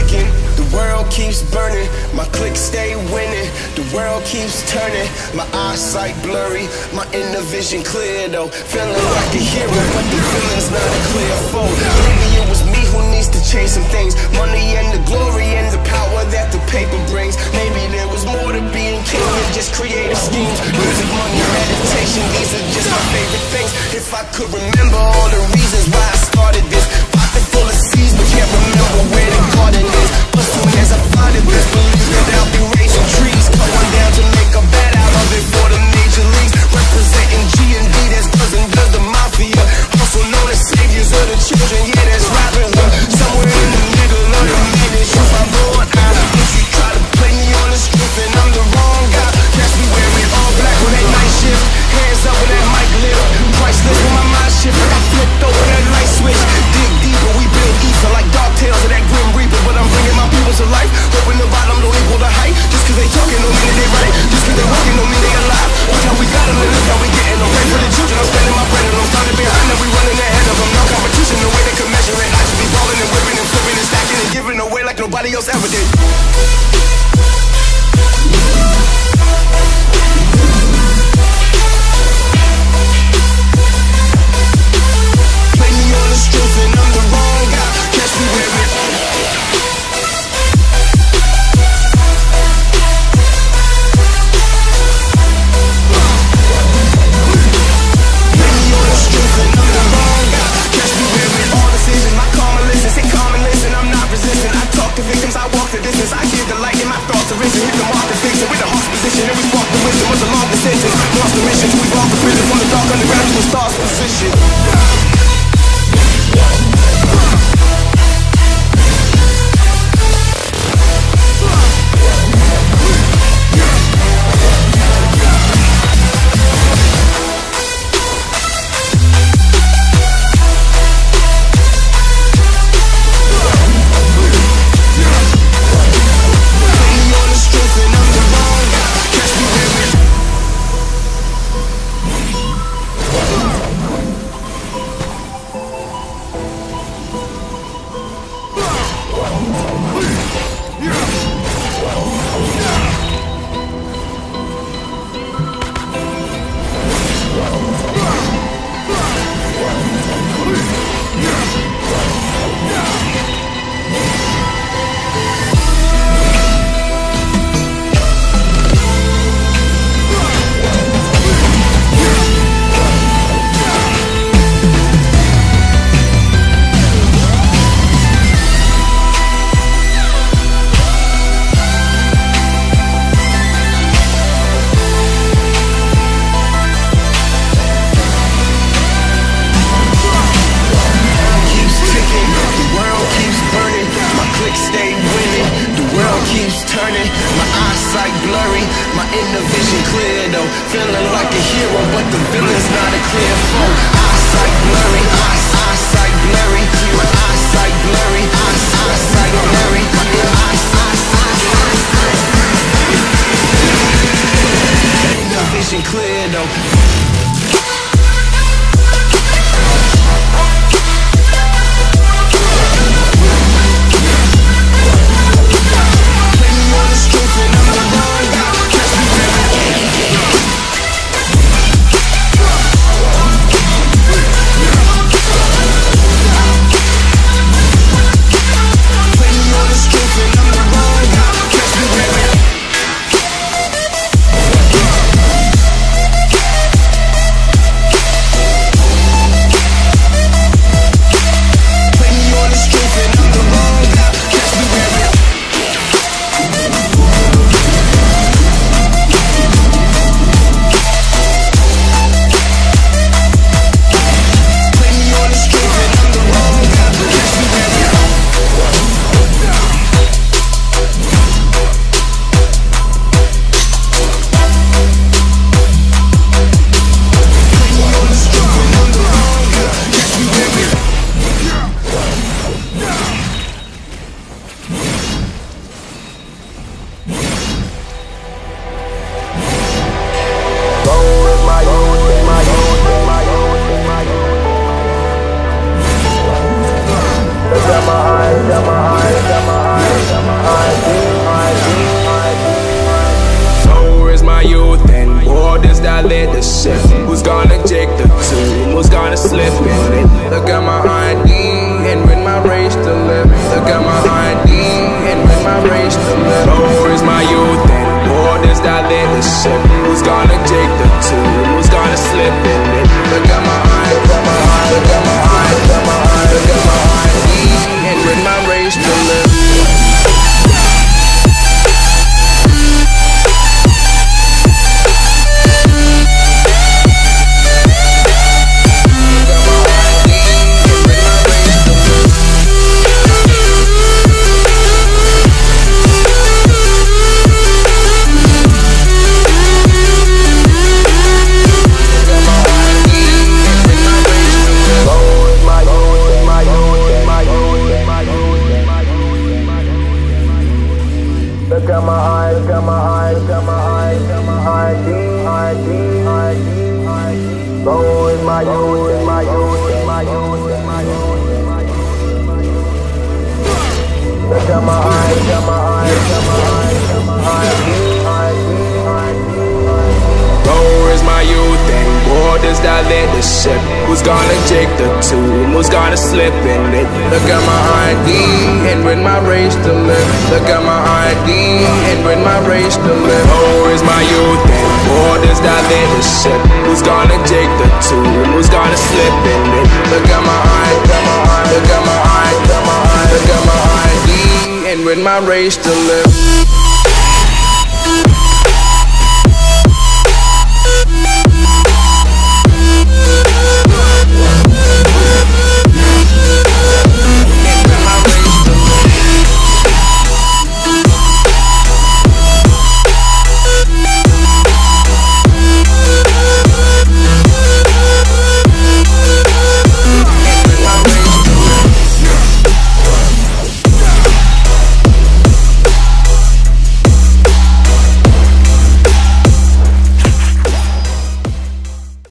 ticking, the world keeps burning, my click stay winning, the world keeps turning, my eyesight blurry, my inner vision clear though, feeling like a hero, but the feeling's not a clear foe. Maybe it was me who needs to change some things, money and the glory and the power that the paper brings. Maybe there was more to being king than just creative schemes. Music, money, meditation, these are just my favorite things. If I could remember all the reasons why I started this, pocket full of seeds but can't remember where the garden is. But soon as I find it, best believe that I'll be raising trees, cut one down to make a bed out of it for the major leagues. Representing G&D, that's cousin Blood, the mafia, also known as saviors of the children. Yeah, that's Robin Hood, somewhere in the middle of the madness. If I'm born out, if you try to play me on the strip and I'm the wrong guy, catch me wearing all black on that night shift, hands up when that mic lift, priceless when my mind shift like I flipped over that light switch. Dig deeper, we build ether like dark tales of that grim reaper, but I'm bringing my people to life, hoping the bottom don't equal the height. Just cause they talking don't mean that they right, just cause they walking don't mean they alive. Look how we got them and look how we getting them. Right for the children, I'm spending my bread and I'm starting behind them. We running ahead of them, no competition, no way they can measure it. I just be balling and whipping and flipping and stacking and giving away like nobody else ever did. Play me on the streets and I'm the wrong guy, catch me wearing all decisions. My karma listen, say common listen, I'm not resisting. I talk to victims, I to live. Look at my ID and with my race to live. Oh, is my youth and borders that lit the ship. Who's gonna take the two? Who's gonna slip in it? Look at my ID, look at my ID, look at my ID, look at my ID, look at my ID and with my race to live. Look at my eye, look at my eye, look at my eye, look at my ID, ID, ID, ID. Low is my youth, is my youth, is my youth, is my youth, is my youth. Look at my eye, look at my eye, look at my eye, look at my ID, ID, ID, ID. Low is my youth and borders that lit the ship. Who's gonna take the two? Who's gonna slip in it? Look at my ID and with my race to live. Look at my ID and with my race to live. Oh, is my youth and borders that lit the ship. Who's gonna take the two? Who's gonna slip in it? Look at my ID, look at my ID, look at my ID, look at my ID and with my race to live.